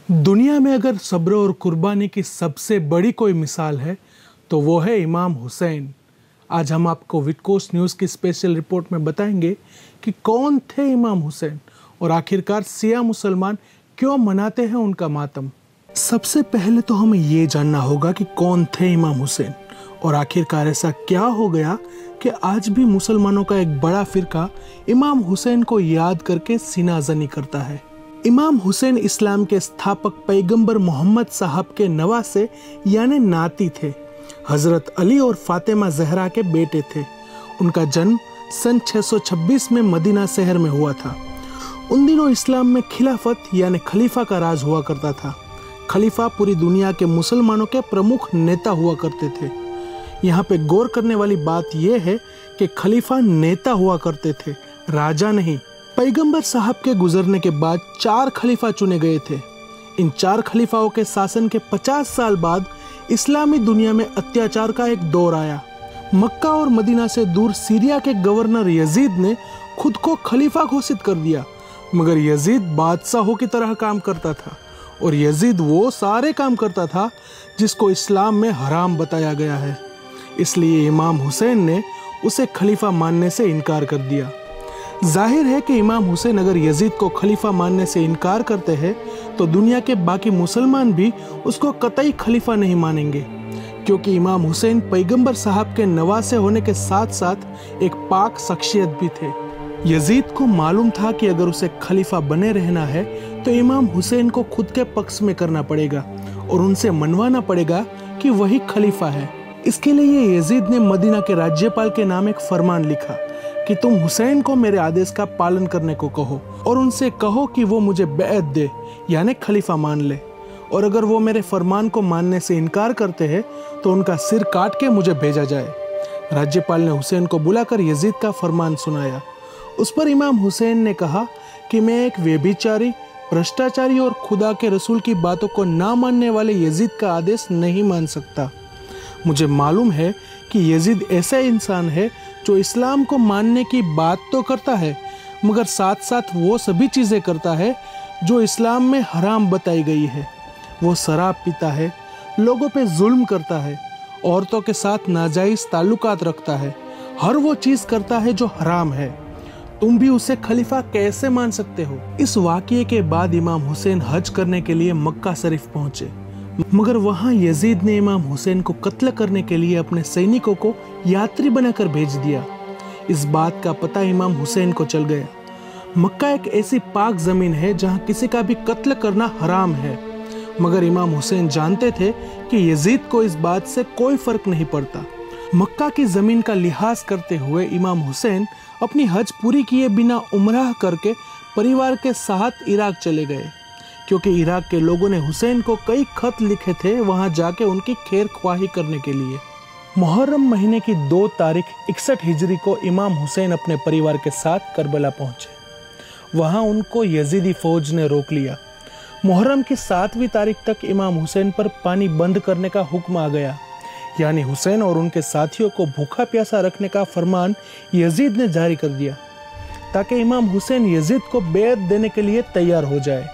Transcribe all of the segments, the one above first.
दुनिया में अगर सब्र और कुर्बानी की सबसे बड़ी कोई मिसाल है तो वो है इमाम हुसैन। आज हम आपको विटकोस न्यूज़ की स्पेशल रिपोर्ट में बताएंगे कि कौन थे इमाम हुसैन और आखिरकार शिया मुसलमान क्यों मनाते हैं उनका मातम। सबसे पहले तो हमें ये जानना होगा कि कौन थे इमाम हुसैन और आखिरकार ऐसा क्या हो गया कि आज भी मुसलमानों का एक बड़ा फिरका इमाम हुसैन को याद करके सीनाजनी करता है। इमाम हुसैन इस्लाम के स्थापक पैगंबर मोहम्मद साहब के नवासे यानी नाती थे। हजरत अली और फातिमा जहरा के बेटे थे। उनका जन्म सन 626 में मदीना शहर में हुआ था। उन दिनों इस्लाम में खिलाफत यानी खलीफा का राज हुआ करता था। खलीफा पूरी दुनिया के मुसलमानों के प्रमुख नेता हुआ करते थे। यहाँ पे गौर करने वाली बात यह है कि खलीफा नेता हुआ करते थे, राजा नहीं। पैगंबर साहब के गुजरने के बाद 4 खलीफा चुने गए थे। इन 4 खलीफाओं के शासन के 50 साल बाद इस्लामी दुनिया में अत्याचार का एक दौर आया। मक्का और मदीना से दूर सीरिया के गवर्नर यजीद ने खुद को खलीफा घोषित कर दिया, मगर यजीद बादशाहों की तरह काम करता था और यजीद वो सारे काम करता था जिसको इस्लाम में हराम बताया गया है। इसलिए इमाम हुसैन ने उसे खलीफा मानने से इनकार कर दिया। जाहिर है कि इमाम हुसैन अगर यजीद को खलीफा मानने से इनकार करते हैं तो दुनिया के बाकी मुसलमान भी उसको कतई खलीफा नहीं मानेंगे, क्योंकि इमाम हुसैन पैगंबर साहब के नवासे होने के साथ साथ एक पाक शख्सियत भी थे। यजीद को मालूम था कि अगर उसे खलीफा बने रहना है तो इमाम हुसैन को खुद के पक्ष में करना पड़ेगा और उनसे मनवाना पड़ेगा कि वही खलीफा है। इसके लिए यजीद ने मदीना के राज्यपाल के नाम एक फरमान लिखा कि तुम हुसैन को मेरे आदेश का पालन करने को कहो और उनसे कहो कि वो मुझे बैअत दे यानी खलीफा मान ले, और अगर वो मेरे फरमान को मानने से इनकार करते हैं तो उनका सिर काट के मुझे भेजा जाए। राज्यपाल ने हुसैन को बुलाकर यजीद का फरमान सुनाया। उस पर इमाम हुसैन ने कहा कि मैं एक व्यभिचारी, भ्रष्टाचारी और खुदा के रसूल की बातों को ना मानने वाले यजीद का आदेश नहीं मान सकता। मुझे मालूम है कि यजीद ऐसा इंसान है जो इस्लाम को मानने की बात तो करता है, मगर साथ साथ वो सभी चीज़ें करता है जो इस्लाम में हराम बताई गई है। वो शराब पीता है, लोगों पे जुल्म करता है, औरतों के साथ नाजायज़ ताल्लुकात रखता है, हर वो चीज़ करता है जो हराम है। तुम भी उसे खलीफा कैसे मान सकते हो? इस वाक़ये के बाद इमाम हुसैन हज करने के लिए मक्का शरीफ पहुंचे, मगर वहां यजीद ने इमाम हुसैन को कत्ल करने के लिए अपने सैनिकों को यात्री बनाकर भेज दिया। इस बात का पता इमाम हुसैन को चल गया। मक्का एक ऐसी पाक जमीन है जहां किसी का भी कत्ल करना हराम है, मगर इमाम हुसैन जानते थे कि यजीद को इस बात से कोई फर्क नहीं पड़ता। मक्का की जमीन का लिहाज करते हुए इमाम हुसैन अपनी हज पूरी किए बिना उम्राह करके परिवार के साथ इराक चले गए, क्योंकि इराक के लोगों ने हुसैन को कई खत लिखे थे वहां जाके उनकी खैर ख्वाही करने के लिए। मुहर्रम महीने की 2 तारीख 61 हिजरी को इमाम हुसैन अपने परिवार के साथ करबला पहुंचे। वहां उनको यजीदी फौज ने रोक लिया। मुहर्रम की 7वीं तारीख तक इमाम हुसैन पर पानी बंद करने का हुक्म आ गया, यानी हुसैन और उनके साथियों को भूखा प्यासा रखने का फरमान यजीद ने जारी कर दिया, ताकि इमाम हुसैन यजीद को बेअत देने के लिए तैयार हो जाए।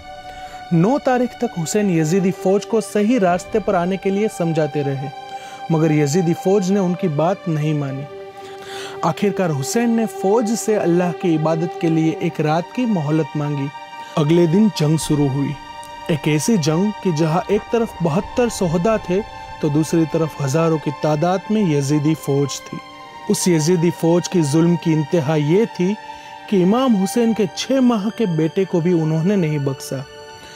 9 तारीख तक हुसैन यजीदी फौज को सही रास्ते पर आने के लिए समझाते रहे, मगर यजीदी फौज ने उनकी बात नहीं मानी। आखिरकार हुसैन ने फौज से अल्लाह की इबादत के लिए एक रात की मोहलत मांगी। अगले दिन जंग शुरू हुई। एक ऐसी जंग कि जहां एक तरफ 72 शोहदा थे तो दूसरी तरफ हजारों की तादाद में यजीदी फौज थी। उस यजीदी फौज की जुल्म की इंतहा ये थी कि इमाम हुसैन के 6 माह के बेटे को भी उन्होंने नहीं बख्शा।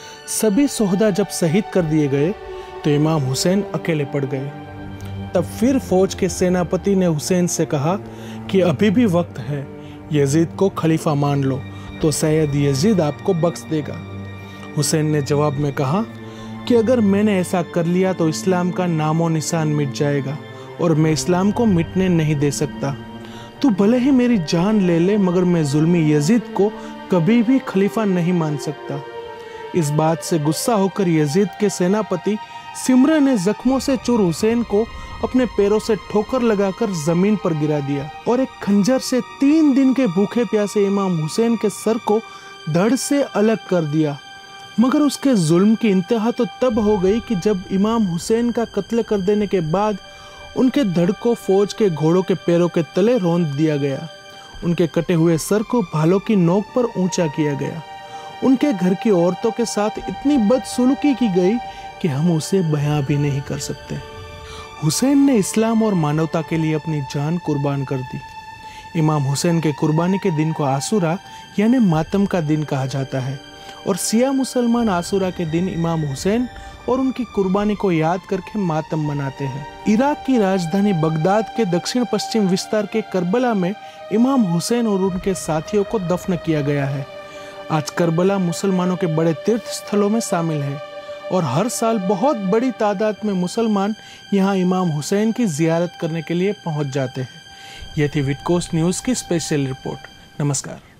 सभी शोहदा जब शहीद कर दिए गए तो इमाम हुसैन अकेले पड़ गए। तब फिर फौज के सेनापति ने हुसैन से कहा कि अभी भी वक्त है, यजीद को खलीफा मान लो तो शायद यजीद आपको बख्श देगा। हुसैन ने जवाब में कहा कि अगर मैंने ऐसा कर लिया तो इस्लाम का नामो निशान मिट जाएगा और मैं इस्लाम को मिटने नहीं दे सकता। तू भले ही मेरी जान ले ले, मगर मैं जुल्मी यजीद को कभी भी खलीफा नहीं मान सकता। इस बात से गुस्सा होकर यजीद के सेनापति सिमरे ने जख्मों से चूर हुसैन को अपने पैरों से ठोकर लगाकर जमीन पर गिरा दिया और एक खंजर से 3 दिन के भूखे प्यासे इमाम हुसैन के सर को धड़ से अलग कर दिया। मगर उसके जुल्म की इंतहा तो तब हो गई कि जब इमाम हुसैन का कत्ल कर देने के बाद उनके धड़ को फौज के घोड़ों के पैरों के तले रौंद दिया गया। उनके कटे हुए सर को भालों की नोक पर ऊंचा किया गया। उनके घर की औरतों के साथ इतनी बदसलूकी की गई कि हम उसे बयां भी नहीं कर सकते। हुसैन ने इस्लाम और मानवता के लिए अपनी जान कुर्बान कर दी। इमाम हुसैन के कुर्बानी के दिन को आशूरा यानी मातम का दिन कहा जाता है और सिया मुसलमान आशूरा के दिन इमाम हुसैन और उनकी कुर्बानी को याद करके मातम मनाते हैं। इराक की राजधानी बगदाद के दक्षिण पश्चिम विस्तार के करबला में इमाम हुसैन और उनके साथियों को दफन किया गया है। आज करबला मुसलमानों के बड़े तीर्थ स्थलों में शामिल है और हर साल बहुत बड़ी तादाद में मुसलमान यहाँ इमाम हुसैन की जियारत करने के लिए पहुँच जाते हैं। यह थी विडकोस्ट न्यूज़ की स्पेशल रिपोर्ट। नमस्कार।